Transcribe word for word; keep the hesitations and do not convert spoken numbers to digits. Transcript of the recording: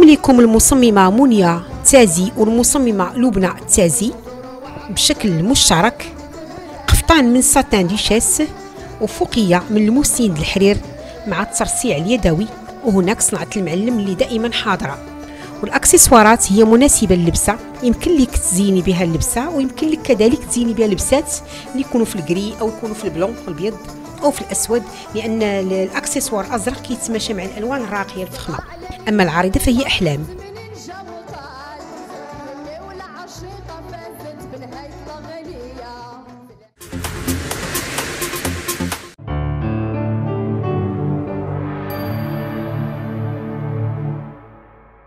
كنقدم لكم المصممة منيا تازي والمصممة لبنى تازي بشكل مشترك قفطان من ساتان ديشاس وفوقية من الموسين الحرير مع الترصيع اليدوي، وهناك صنعة المعلم اللي دائما حاضرة. والاكسسوارات هي مناسبة للبسة، يمكن لك تزيني بها اللبسة ويمكن لك كذلك تزيني بها لبسات اللي يكونوا في الكري او يكونوا في البلون الابيض او في الاسود، لان الاكسسوار الازرق كيتماشى مع الالوان الراقيه الفخمه. اما العارضه فهي احلام.